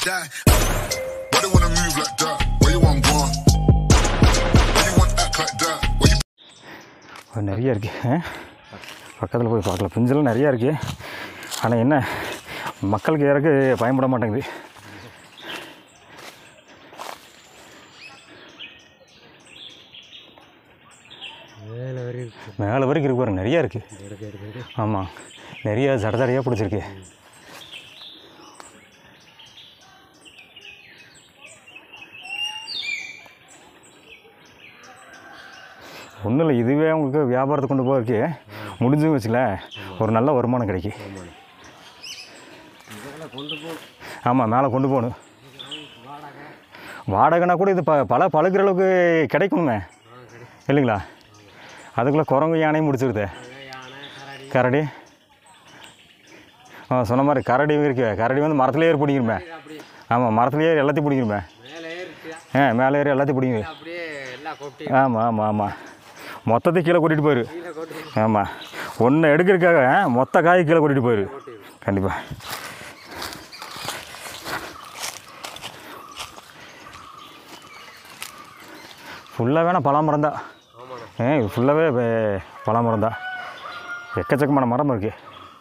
die. Why they wanna move like that? Where you want gone? Why you want act like that? Where you? நிறைய இருக்குது. பக்கத்தில் போய் பார்க்கலாம். பிஞ்செல்லாம் நிறையா இருக்குது. ஆனால் என்ன மக்களுக்கு யாருக்கு பயன்பட மாட்டேங்குது. மேலே வரைக்கும் இருக்கு பாருங்க, நிறையா இருக்குது. ஆமாம், நிறையா ஜடதடையாக பிடிச்சிருக்கு. ஒன்றும் இல்லை, இதுவே உங்களுக்கு வியாபாரத்தை கொண்டு போகிறதுக்கு முடிஞ்சுன்னு வச்சுக்கலேன், ஒரு நல்ல வருமானம் கிடைக்கும். ஆமாம், மேலே கொண்டு போகணும். வாடகைனா கூட இது பழகிற அளவுக்கு கிடைக்கணுமே இல்லைங்களா? அதுக்குள்ளே குரங்கு யானையும் முடிச்சிருது. கரடி சொன்ன மாதிரி கரடி இருக்கு. கரடி வந்து மரத்துலேயே ஏறி பிடிங்கிருமே. ஆமாம், மரத்துலேயே எல்லாத்தையும் பிடிங்கிருமே. மேலே ஏறி எல்லாத்தையும் பிடிங்கிரு. ஆமாம் ஆமாம் ஆமாம், மொத்தத்தையும் கீழே கூட்டிகிட்டு போயிரு. ஆமாம், ஒன்று எடுக்கிறதுக்காக மொத்த காய் கீழே கூட்டிகிட்டு போயிரு. கண்டிப்பாக. ஃபுல்லாக வேணால் பலாமரம் தான். இது ஃபுல்லாகவே பலாமரம் தான். எக்கச்சக்கமான மரம் இருக்குது.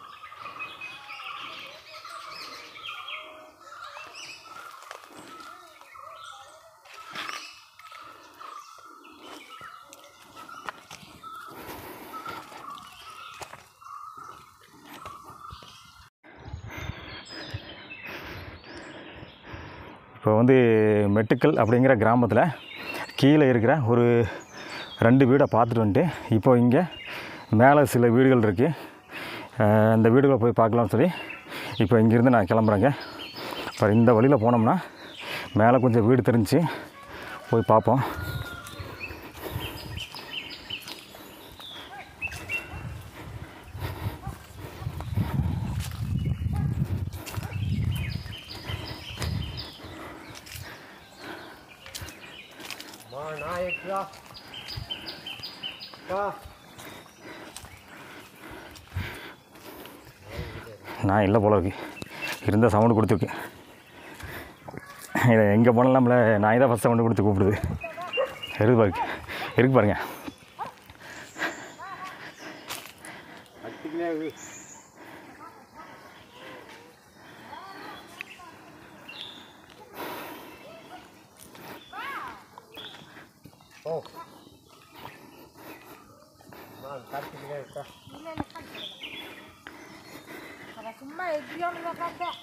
இப்போ வந்து மெட்டுக்கல் அப்படிங்கிற கிராமத்தில் கீழே இருக்கிற ஒரு 2 வீடை பார்த்துட்டு வந்துட்டு இப்போ இங்கே மேலே சில வீடுகள் இருக்குது. இந்த வீடுகளை போய் பார்க்கலாம்னு சொல்லி இப்போ இங்கேருந்து நான் கிளம்புறேங்க. அப்புறம் இந்த வழியில் போனோம்னா மேலே கொஞ்சம் வீடு தெரிஞ்சு போய் பார்ப்போம். நான் இல்லை போல இருக்கு, இருந்த சவுண்டு கொடுத்துருக்கு. இதை எங்கே போனாலும் நம்மளை நான் தான் ஃபஸ்ட் சவுண்டு கொடுத்து கூப்பிடுது. இருக்கு பாருங்க. சும்மா எப்படியோன்னு பார்த்தேன்.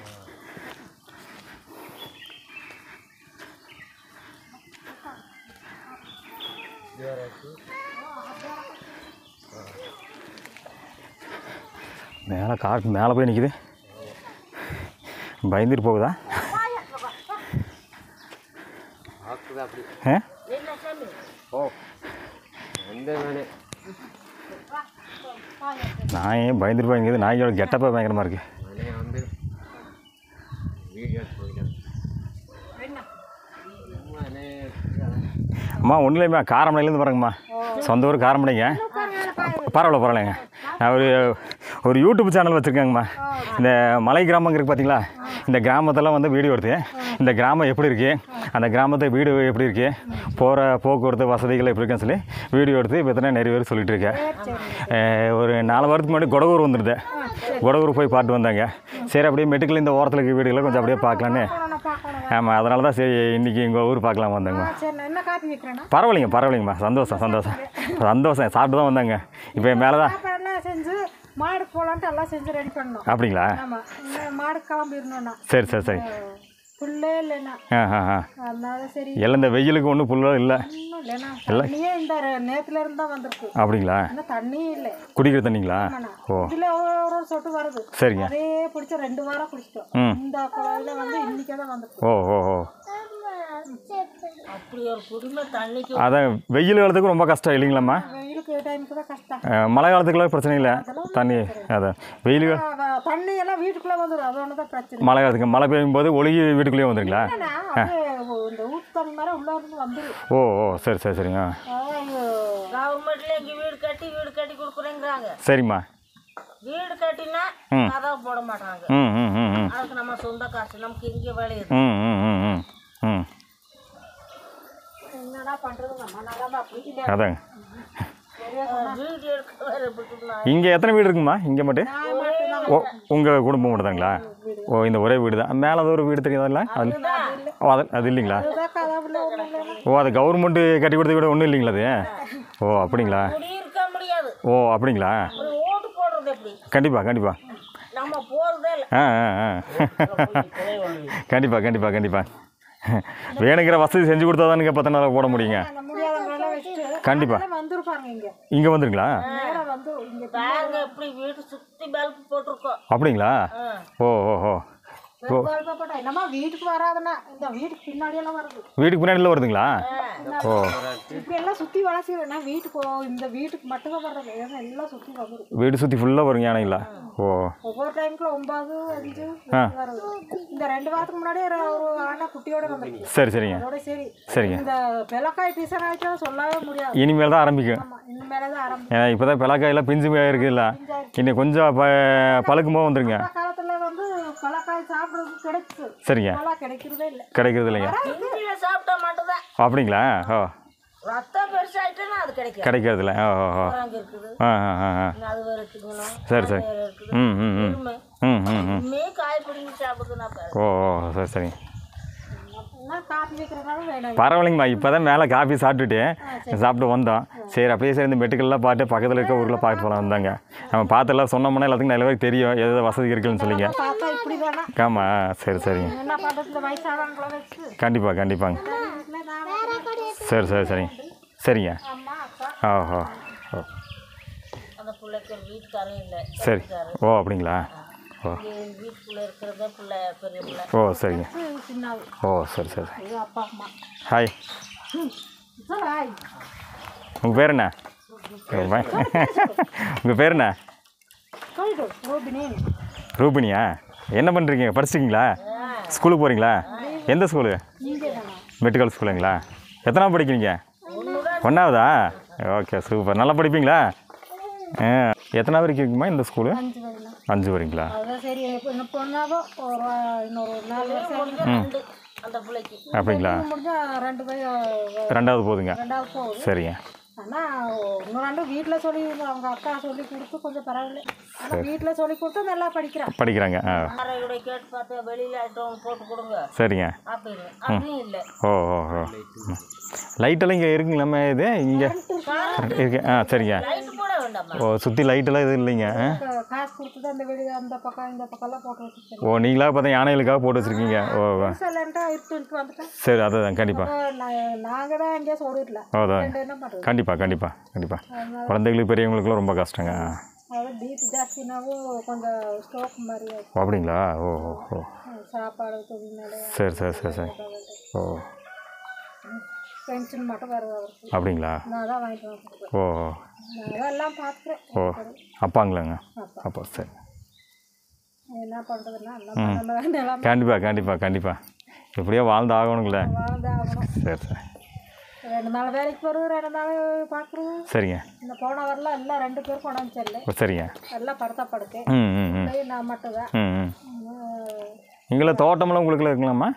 மேலே காட்டு மேலே போய் நிற்கிது. பயந்துட்டு போகுதா? நாய் பயந்துட்டு போய் நாயோட கெட்டப்பா பயங்கரமாக இருக்குது. அம்மா ஒன்றும் இல்லைம்மா, காரமடையிலேருந்து பாருங்கம்மா. சொந்த ஊர் காரமடைங்க. பரவாயில்லைங்க. நான் ஒரு யூடியூப் சேனல் வச்சுருக்கேங்கம்மா. இந்த மலை கிராமங்க இருக்குது பார்த்தீங்களா, இந்த கிராமத்தெல்லாம் வந்து வீடியோ எடுத்து இந்த கிராமம் எப்படி இருக்குது, அந்த கிராமத்தை வீடு எப்படி இருக்குது, போகிற போக்குவரத்து வசதிகள் எப்படி இருக்குன்னு சொல்லி வீடியோ எடுத்து இப்போ எத்தனை நிறைய பேர் சொல்லிகிட்டு இருக்கேன். ஒரு 4 வாரத்துக்கு முன்னாடி கொடகூர் வந்துருந்தேன். கொடகூர் போய் பார்த்து வந்தாங்க. சரி அப்படியே மெட்டுக்கல் இந்த ஓரத்தில் இருக்க வீடுகளை கொஞ்சம் அப்படியே பார்க்கலான்னு. ஆமாம், அதனால தான் சரி இன்றைக்கி எங்கள் ஊர் பார்க்கலாம் வந்தாங்கம்மா. பரவாயில்லைங்கம்மா. சந்தோஷம். சாப்பிட்டு தான் வந்தாங்க. இப்போ மேலே தான் மாடு போலான்ட்டு எல்லாம் செஞ்சு ரெடி பண்ணோம். அப்படிங்களா? மாடு கிளம்பிடணும்னா. சரி. புல்லே இல்லைண்ணா. அதனால சரி. எல்லாம் இந்த வெயிலுக்கு ஒன்றும் புல்லும் இல்லை. தண்ணியே இந்த நேத்துல இருந்து தான் வந்திருக்கு. அப்படிங்களா? தண்ணியே இல்லை. குடிக்கிற தண்ணிங்களா? ஓ, இதுல ஒரு சொட்டு வருது. சரிங்க. அதே பிடிச்ச 2 வாரம் குடிச்சிட்டோம். இந்த குழாயில வந்து இன்னைக்கே தான் வந்திருக்கு. ஓ. அப்படி ஒரு குடிமை தண்ணிக்கு. அதான் வெயில் காலத்துக்கு ரொம்ப கஷ்டம் இல்லைங்களாம்மா? வெயிலுக்கு டைமுக்கு தான் கஷ்டம். மழை காலத்துக்குலாம் பிரச்சனை இல்லை. தண்ணி அதான் வெயில் தண்ணி எல்லாம் வீட்டுக்குள்ளே வந்துடும். அது ஒன்று தான் பிரச்சனை. மழை காலத்துக்கு மழை பெய்யும் போது ஒழுகி வீட்டுக்குள்ளேயே வந்துருங்களா? இந்த ஊத்து தண்ணி மாதிரி உள்ள இருந்து வந்துடும். ஓ சரிங்க. கவர்மெண்ட்ல இங்கே வீடு கட்டி கொடுக்குறேங்கிறாங்க. சரிம்மா. வீடு கட்டினா கதவு போட மாட்டாங்க. அதுக்கு நம்ம சொந்த காசு நமக்கு இங்கே விளையுது. என்னடா பண்றது நம்ம நிலமை அப்படி இல்லை. அதாங்க. வீடு எடுக்க வேறு எப்படின்னா இங்கே எத்தனை வீடு இருக்குமா இங்கே மட்டும்? ஓ உங்கள் குடும்பம் மட்டும் தாங்களா? ஓ இந்த ஒரே வீடு தான். மேலே அது ஒரு வீடு தெரியாதுல்ல? அது ஓ அது இல்லைங்களா? ஓ அது கவர்மெண்ட்டு கட்டி கொடுத்த வீடு ஒன்றும் இல்லைங்களா அது? ஓ அப்படிங்களா? குடியிருக்க முடியாது. ஓ அப்படிங்களா? ஒரு ஓட்டு போடுறது எப்படி? கண்டிப்பாக கண்டிப்பாக. நம்ம போகிறதே இல்லை. கண்டிப்பாக கண்டிப்பாக கண்டிப்பாக. வேணுங்கிற வசதி செஞ்சு கொடுத்தா தானுங்க 10 நாள் போட முடியுங்க. கண்டிப்பாக வந்துருப்பாங்க இங்கே. இங்கே வந்துருங்களா? நேரம் வந்து இங்கே பாருங்க எப்படி வீடு சுற்றி பல்ப் போட்டிருக்கோம். அப்படிங்களா? ஓ ஓஹோ. என்னமா வீட்டுக்கு வராதுன்னா இந்த வீட்டுக்கு பின்னாடியெல்லாம் வருது. வீட்டுக்கு பின்னாடியில் வருதுங்களா? ஓ இப்படி எல்லாம் சுற்றி வளர்ச்சினா வீட்டுக்கு இந்த வீட்டுக்கு மட்டும்தான் வர்றது. எல்லாம் சுற்றி வருது. வீடு சுற்றி ஃபுல்லாக வருங்க யானைங்களா? ஓ ஒவ்வொரு டைமுக்குள்ள 9, 5 வருது. இந்த 2 வாரத்துக்கு முன்னாடி ஒரு ஆண்டா குட்டியோட வந்துருக்கு. சரி சரிங்க அதோட சரி சரிங்க. இந்த பெலக்காய் டீசன் ஆகிட்டாலும் சொல்லவே முடியாது. இனிமேல் தான் ஆரம்பிக்கும். இனிமேலே தான் ஆரம்பிக்கும். ஏன்னா இப்போ தான் பெலக்காயெல்லாம் பிஞ்சு இருக்குல்ல, இன்னும் கொஞ்சம் பழுக்கும்போது வந்துருங்க. காலத்தில் வந்து பெலக்காய் சாப்பிட்றது கிடைச்சு சரிங்க. கிடைக்கிறதே இல்லை. கிடைக்கிறது இல்லைங்க. இந்தியில் சாப்பிட்டா மட்டும்தான். அப்படிங்களா? ஓ ரத்தம் பெருசாயிட்டுன்னா அது கிடைக்கும். கிடைக்கிறது இல்லை. ஓ ஓ ஓ அங்கே இருக்குது. அது வேறு இருக்குதுங்களா? சரி சரி. காய் பிடிங்கி சாப்பிடுதுன்னா ஓ ஓ சரி சரி. காப்பி வைக்கிறதுனால வேணும். பரவாயில்லைங்கம்மா. இப்போ தான் மேலே காஃபி சாப்பிட்டுட்டு சாப்பிட்டு வந்தோம். சரி அப்படியே சரி இந்த மெட்டுக்கெல்லாம் பார்த்து பக்கத்தில் இருக்க ஊரில் பார்க்க போகலாம் வந்தாங்க. நம்ம பார்த்தெல்லாம் சொன்னோம்னா எல்லாத்துக்கும் நல்ல பேருக்கு தெரியும் எதாவது வசதி இருக்குன்னு சொல்லிங்க. பார்த்தா இப்படி தானே. ஆமாம் சரி சரிங்க. என்ன பண்ணுறது இந்த வயசானவங்கள வச்சு. கண்டிப்பாக கண்டிப்பாங்க. சரி சரி சரிங்க சரிங்க. அம்மா அப்பா ஓஹோ ஓ அந்த பிள்ளைக்கு ஒரு வீட்டுக்காரரும் இல்லை. சரி. ஓ அப்படிங்களா? ஓ வீட்டுக்குள்ளே இருக்கிறத பிள்ளை பெரிய பிள்ளை. ஓ சரிங்க. சின்னாவு. ஓ சரி சரி. இது அப்பா அம்மா. ஹாய். ஹாய். உங்கள் பேர் என்ன? உங்கள் பேர் என்ன? சொல்லிடு. ரோபினி. ரூபினியா? என்ன பண்ணுறீங்க? படிச்சிருக்கீங்களா? ஸ்கூலுக்கு போகிறீங்களா? எந்த ஸ்கூலு? மெட்ரிகல் ஸ்கூலுங்களா? எத்தனாவது படிக்கிறீங்க? 1ஆவதா? Okay super. நல்லா படிப்பீங்களா? எத்தனாவது வரைக்கும் இருக்குமா இந்த ஸ்கூலு? 5 வரீங்களா? அதான் சரி. என்ன பொண்ணாவோ ஒரு இன்னொரு 4 வருஷம் அந்த பிள்ளைக்கு. அப்படிங்களா? முடிஞ்சா 2 2ஆவது போகுதுங்க. 2ஆவது போகுது. சரிங்க. ஆனால் இன்னும் 2 வீட்டில் சொல்லி அவங்க அக்கா சொல்லி கொடுத்து கொஞ்சம் பரவாயில்ல. ஆனால் வீட்டில் சொல்லி கொடுத்து நல்லா படிக்கிறாங்க. யாரையோட கேட்டு பார்த்து வெளியில் ஐட்டம் போட்டு கொடுங்க சரிங்க. அப்படின்னு அப்படியும் இல்லை. ஓ ஓ ஓ லைட்டெல்லாம் இங்கே இருக்குங்க நம்ம இது இங்கே இருக்கு. சரிங்க. லைட்டு போட வேண்டாமா? ஓ சுற்றி லைட்டெல்லாம் இது இல்லைங்க. காசு கொடுத்து தான் அந்த வெளியே அந்த பக்கம் இந்த பக்கம்லாம் போட்டு வச்சுருக்கேன். ஓ நீங்களாக பார்த்தா யானைகளுக்காக போட்டு வச்சுருக்கீங்க. ஓ இருக்கு வந்துட்டேன். சரி அதுதான் கண்டிப்பாக. நாங்கள் தான் எங்கேயா சொல்லிடல. அதான் என்ன பண்ணுறது? கண்டிப்பாக கண்டிப்பாக கண்டிப்பாக. குழந்தைகளுக்கு பெரியவங்களுக்குலாம் ரொம்ப கஷ்டங்க. அதாவது பிபி ஜாஸ்தினாவும் கொஞ்சம் ஸ்ட்ரோக் மாதிரி ஆகும். அப்படிங்களா? ஓ ஓ ஓ சாப்பாடு தொழில்னால சரி சரி சரி சரி. ஓ பென்ஷன் மட்டும் வருது அவருக்கு. அப்படிங்களா? நான் தான் வாங்கிட்டு வந்துருக்கேன். ஓ நான் எல்லாம் பார்த்துக்கிறேன். ஓ அப்பாங்களாங்க? அப்பா சரி. என்ன பண்ணுறதுன்னா எல்லாம் கண்டிப்பாக கண்டிப்பாக கண்டிப்பாக. எப்படியோ வாழ்ந்து ஆகணுங்களே. வாழ்ந்து ஆகணும். சரி சரி. 2 நாள் வேலைக்கு போகிறது, 2 நாள் பார்க்குறது. சரிங்க. இந்த போன வரலாம் எல்லாம் 2 பேர் கொண்டாந்து செல்ல. சரிங்க. எல்லாம் படுத்தா படுக்கு. நான் மட்டும்தான். இங்கே தோட்டமெல்லாம் உங்களுக்குள்ள இருக்கலாமா?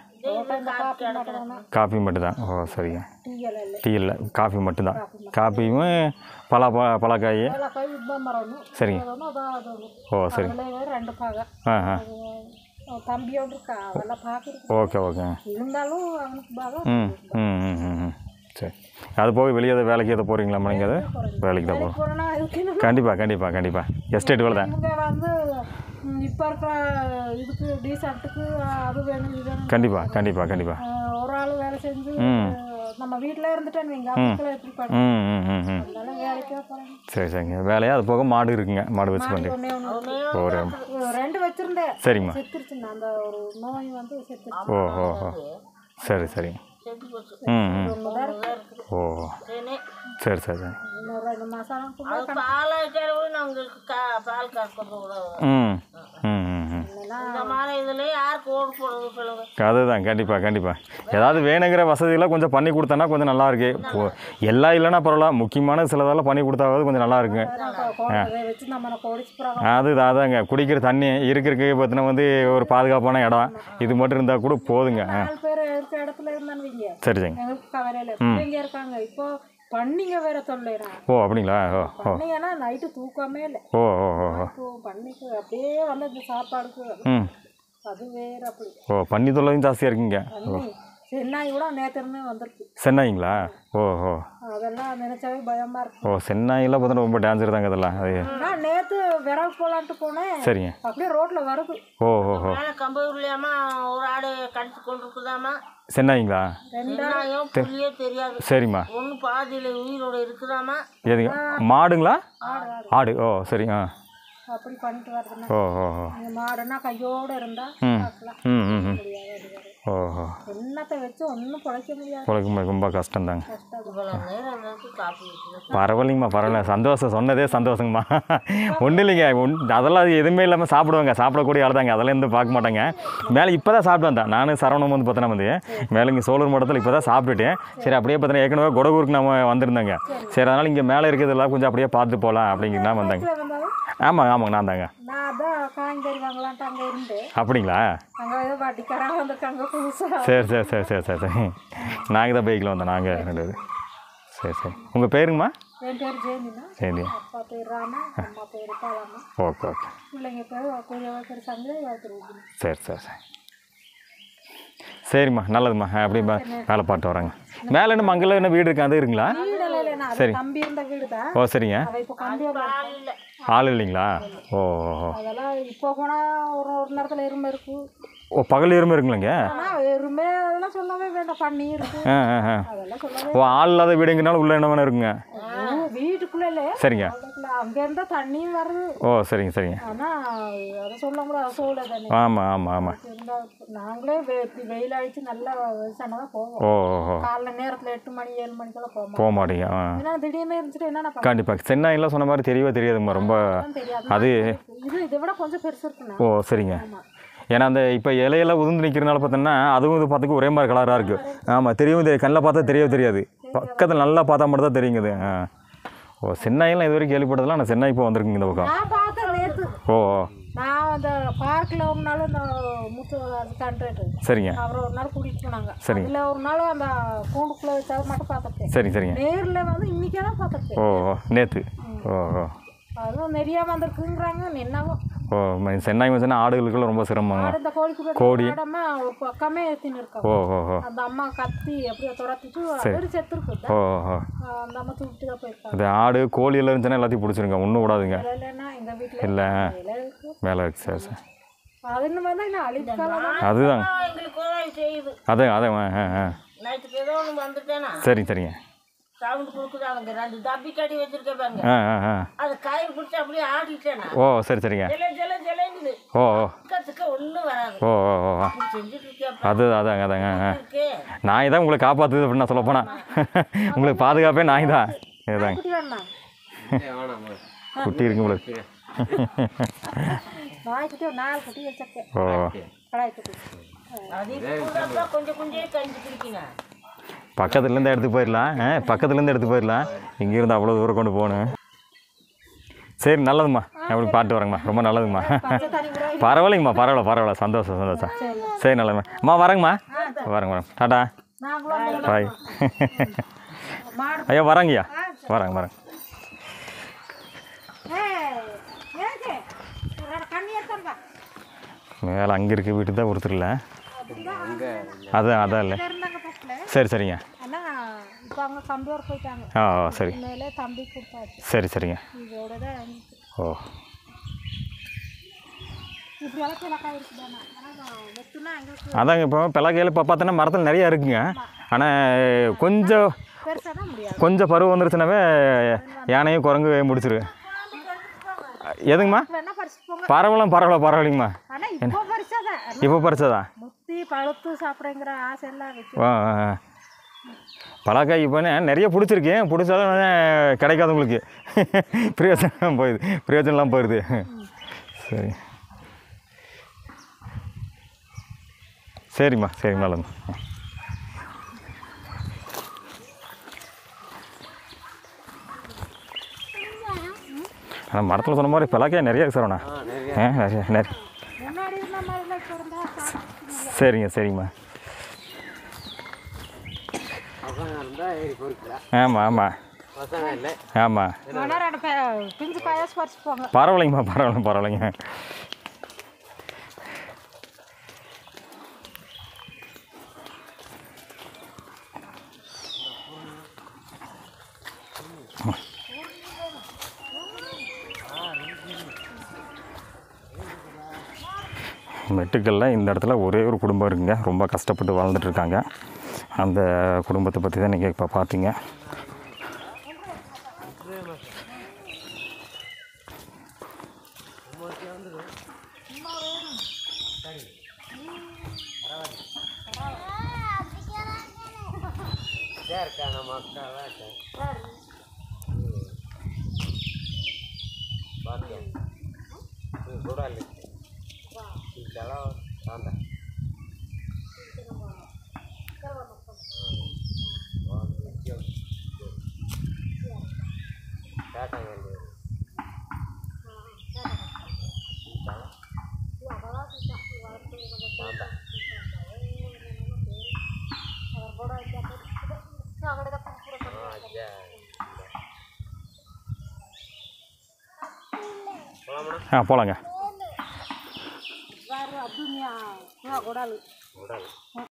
காஃபி மட்டும்தான். ஓ சரிங்க. டீ இல்லை காஃபி மட்டும்தான். காஃபியும் பலாக்காய். சரிங்க. ஓ சரி. 2 பாகை. தம்பியோடு இருக்கா அதெல்லாம் பார்க்குறது. Okay okay. இருந்தாலும் அவனுக்கு பாகம். சரி. அது போய் வெளியே வேலைக்கு எதை போகிறீங்களாம்மா? நீங்கள் அது வேலைக்கு தான் போகிறோம். கண்டிப்பாக கண்டிப்பாக கண்டிப்பாக. எஸ்டேட் வேலை தான். இங்கே வந்து இப்போ இருக்கிற இதுக்கு டீசர்ட்டுக்கு அது வேணும் இது வேணும். கண்டிப்பாக கண்டிப்பாக கண்டிப்பாக. ஒரு ஆள் வேலை செஞ்சு நம்ம வீட்டில் இருந்துட்டேன் நீங்கள் அவங்களுக்குள்ள எப்படி பண்ணுறோம்? அதனால வேலைக்கே போகிறேன். சரி சரிங்க. வேலையாக அது போக மாடு இருக்குங்க. மாடு வச்சு பண்ணுறீங்க? ஒரு 2 வச்சுருந்தேன். சரிம்மா. செத்துருச்சுண்ணா. அந்த ஒரு நோய் வந்து செத்துருச்சு. ஓ ஓ ஓ சரி சரிங்க. ஓ சரி சரி சரி. இன்னொரு 2 மாதம் பால் நாங்களுக்கு பால் காசு கொடுக்க ம் ம் ம் இந்த மாதிரி இதுல யாருக்கு ஓடு போடுறது சொல்லுங்க. அதுதான் கண்டிப்பாக ஏதாவது வேணுங்கிற வசதியெல்லாம் கொஞ்சம் பண்ணி கொடுத்தோன்னா கொஞ்சம் நல்லா இருக்கு. இப்போ எல்லாம் இல்லைன்னா பரவாயில்ல, முக்கியமான சிலதெல்லாம் பண்ணி கொடுத்தாவது கொஞ்சம் நல்லா இருக்குங்க. வச்சு நம்ம கோடிச்சுப்புறாங்க. அதாங்க குடிக்கிற தண்ணி இருக்கிறதுக்கு பார்த்தீங்கன்னா வந்து ஒரு பாதுகாப்பான இடம் இது மட்டும் இருந்தால் கூட போதுங்க. 4 பேர் இருக்க இடத்துல இருந்தான்னு வைங்க. சரிங்க. எங்களுக்கு கவலையில பிள்ளைங்க இருக்காங்க. இப்போ பண்ணிங்க வேற தொல்லைறாங்க. ஓ அப்படிங்களா? ஓ பண்ணிங்கன்னா நைட்டு தூக்கமே இல்லை. ஓ ஓ ஓ பண்ணிக்கு அப்படியே வந்து இந்த சாப்பாடுக்கு அது வேற அப்படி. ஓ பண்ணி தொல்லையும் ஜாஸ்தியாக இருக்குங்க. சென்னாய் கூட நேத்திருந்து வந்திருக்கு. சென்னாய்ங்களா? ஓ ஓ அதெல்லாம் நினைச்சாவே பயமா இருக்கு. ஓ சென்னாயெல்லாம் பார்த்தா ரொம்ப டேஞ்சர் தாங்க அதெல்லாம். நான் நேத்து விறகு போலான்ட்டு போனேன். சரிங்க. அப்படியே ரோட்ல வருது. ஓ ஓ ஓ கம்பூர்லயாமா ஒரு ஆடு கடிச்சு கொண்டு இருக்குதாமா. சென்னாய்ங்களா? ரெண்டாயும் புள்ளியே தெரியாது. சரிம்மா. ஒன்று பாதியில் உயிரோட இருக்குதாமா. எதுங்க? மாடுங்களா? ஆடு. ஓ சரி. அப்படி பண்ணிட்டு வருதுன்னா ஓ ஓ ஓ மாடுன்னா கையோட இருந்தா ஓஹோ என்னத்தை வச்சு ஒன்றும் பிழைக்க முடியாது. பிழைக்க ரொம்ப கஷ்டம்தாங்க. காப்பி பரவாயில்லைங்கம்மா, பரவாயில்ல. சந்தோஷம், சொன்னதே சந்தோஷங்கம்மா. ஒன்றும் இல்லைங்க, அதெல்லாம் எதுவுமே இல்லாமல் சாப்பிடுவாங்க, சாப்பிடக்கூடிய ஆள் தாங்க. அதெல்லாம் எதுவும் பார்க்க மாட்டாங்க. மேலே இப்போ தான் சாப்பிட்டு வந்தேன் நானும் சரவணம் வந்து பார்த்தோன்னா வந்து மேலே இங்கே சோழர் மடத்தில் இப்போ தான் சாப்பிட்டுட்டேன். சரி அப்படியே பார்த்தீங்கன்னா ஏற்கனவே கொடகூருக்கு நம்ம வந்திருந்தாங்க. சரி அதனால் இங்கே மேலே இருக்கிறதெல்லாம் கொஞ்சம் அப்படியே பார்த்து போகலாம் அப்படிங்கிறனா வந்தாங்க. ஆமாங்க நான் தாங்க. நான் அதான் காய்கறி வாங்கலான்ட்டு அங்கே இருந்து. அப்படிங்களா? அங்கே ஏதோ வட்டிக்காரங்க வந்திருக்காங்க புதுசாக. சரி நாங்கள் தான் பைக்கில் வந்தோம் நாங்கள் 2 பேர். சரி உங்கள் பேருங்கம்மா? என் பேர் ஜெயந்தினா. சரி. அப்பா பேர் ராமா, அம்மா பேர் பாலாமா. ஓகே பிள்ளைங்க பேர் பெரியவா பேர் சந்திரா, சரி சரிம்மா, நல்லதும்மா. அப்படியே வேலை பாட்டு வராங்க. மேலே என்ன மங்கள என்ன வீடு இருக்கா? அது இருக்குங்களா? சரி. தம்பி இருந்த வீடு தான். ஓ சரிங்க. இப்போ கம்பியோட ஆள் இல்லைங்களா? ஓ அதெல்லாம் இப்போ போனால் ஒரு நேரத்தில் எருமை இருக்கு. ஓ பகல் எருமை இருக்குங்களேங்க? ஆனால் எருமை அதெல்லாம் சொல்லவே வேண்டாம், பண்ணி இருக்கு. அதெல்லாம் சொல்லவே. ஓ ஆள் இல்லாத வீடுங்கனால உள்ள என்ன வேணா இருக்குங்க? வீட்டுக்குள்ளே இல்லை. சரிங்க. அங்கே இருந்தால் தண்ணியும் வருது. ஓ சரிங்க. ஆனால் அதை சொல்ல முடியாது, சோழ தண்ணி. ஆமாம் நாங்களே வெயில் அடிச்சு நல்லா விவசாயம் தான் போவோம். ஓ காலைல நேரத்தில் 8 மணி 7 மணிக்கெல்லாம் போக மாட்டீங்க. ஏன்னா திடீர்னு இருந்துட்டு என்ன கண்டிப்பாக. சென்னையெல்லாம் சொன்ன மாதிரி தெரியாதுங்கம்மா ரொம்ப. அது இதை விட கொஞ்சம் பெருசு இருக்குண்ணா. ஓ சரிங்க. ஏன்னா அந்த இப்போ இலையெல்லாம் உதிர்ந்து நிற்கிறனால பார்த்தோன்னா அதுவும் இது பார்த்துக்கு ஒரே மாதிரி கலராக இருக்குது. ஆமாம் தெரியும், கண்ணில் பார்த்தா தெரியாது. பக்கத்தில் நல்லா பார்த்தா மட்டும் தான் தெரியுங்குது. ஓ சென்னையெல்லாம் இது வரைக்கும் கேள்விப்பட்டதெல்லாம் நான் சென்னை இப்போ வந்திருக்குங்க இந்த பக்கம். நான் பார்த்தேன் நேற்று. ஓ நான் அந்த பார்க்கில் ஒரு நாள் இந்த முத்து கண்ட்ரேட்டு. சரிங்க. அப்புறம் ஒரு நாள் கூட்டிகிட்டு போனாங்க. சரி. இல்லை ஒரு நாள் அந்த கூண்டுக்குள்ளே வச்சா மட்டும் பார்த்துருக்கேன். சரிங்க. நேரில் வந்து இன்னைக்கே தான் பார்த்துருக்கேன். ஓ நேற்று. ஓ அதுவும் நிறையா வந்திருக்குங்கிறாங்க. என்னவும் ஓ சென்னை வச்சுன்னா ஆடுகளுக்குள்ள ரொம்ப சிரமம். இந்த கோழி ஒரு பக்கமே ஏற்றின்னு இருக்காங்க. ஓ அந்த அம்மா கத்தி அப்படியே துரத்திட்டு அது செத்துருக்கு. ஓ அந்த அம்மா தூக்கிட்டு தான் போயிருக்காங்க. அது ஆடு கோழி எல்லாம் இருந்துச்சுன்னா எல்லாத்தையும் பிடிச்சிருங்க, ஒன்றும் விடாதுங்க. இல்லைன்னா எங்கள் வீட்டில் இல்லை மேலே இருக்கு. சரி அதுன்னு வந்தால் இன்னும் அழிக்காதான். அதுதான் எங்களுக்கு உதவி செய்யுது. அதான் நைட்டுக்கு ஏதோ ஒன்று வந்துட்டேன்னா சரிங்க. சவுண்டு கொடுக்குதாங்க. 2 டப்பி கட்டி வச்சிருக்கேன் பாருங்க. அது கயிறு பிடிச்சி அப்படியே ஆடிட்டேன்னா. ஓ சரிங்க. ஜெலங்குது. ஓ பக்கத்துக்கு ஒன்றும் வராது. ஓ செஞ்சுட்டு இருக்கேன். அதாங்க நாய் தான் உங்களை காப்பாற்றுது அப்படின்னு நான் சொல்ல போனேன். உங்களுக்கு பாதுகாப்பே நாய் தான். இதுதாங்க குட்டி இருக்கு உங்களுக்கு. நாய்க்குட்டி 4 குட்டி வச்சிருக்கேன். ஓ கடாய்க்குட்டி. கொஞ்சம் கஞ்சி குடிக்கீங்க. பக்கத்துலேருந்து எடுத்து போயிடலாம். இங்கேருந்து அவ்வளோ தூரம் கொண்டு போகணும். சரி நல்லதும்மா, அப்படி பாட்டு வரேங்கம்மா. ரொம்ப நல்லதுங்கம்மா. பரவாயில்லைங்கம்மா, பரவாயில்ல. சந்தோஷம். சரி நல்லதும்மா. அம்மா வரேங்கம்மா. வரேங்க. Tata bye. ஐயா வரேங்கய்யா. வரேங்க. மேலே அங்கே இருக்க வீட்டு தான் ஒருத்தர் இல்லை. அதான் இல்லை. சரிங்க. சரி சரிங்க. ஓ அதாங்க இப்போ பிளக்கையில் இப்போ பார்த்தோன்னா மரத்தில் நிறையா இருக்குங்க. ஆனால் கொஞ்சம் பருவம் வந்துருச்சுனாவே யானையும் குரங்கு முடிச்சிரு. எதுங்கம்மா? பரவாயில்லைங்கம்மா. இப்போ பறிச்சதா? பழக்காய் இப்போ நிறைய பிடிச்சிருக்கேன். பிடிச்சாலும் கிடைக்காது உங்களுக்கு. பிரயோஜனம்லாம் போயிடுது. சரி சரிம்மா சரிம்மா நல்லது. ஆனால் மரத்தில் சொன்ன மாதிரி பழக்கே நிறைய இருக்கு சார். நிறைய நிறைய. முன்னாடி இருந்த மாதிரிலாம் இப்போ இருந்தா சரிங்க சரிங்கம்மா. ஆமாம் ஆமாம் ஆமாம். பிஞ்சு காயாஸ் பறிச்சுப்பாங்க. பரவாயில்லைங்கம்மா பரவாயில்லைங்க. மெட்டுக்கல்ல இந்த இடத்துல ஒரே ஒரு குடும்பம் இருக்குங்க, ரொம்ப கஷ்டப்பட்டு வாழ்ந்துட்டு இருக்காங்க. அந்த குடும்பத்தை பற்றி தான் நீங்கள் இப்போ பார்த்தீங்க. போகலாங்க.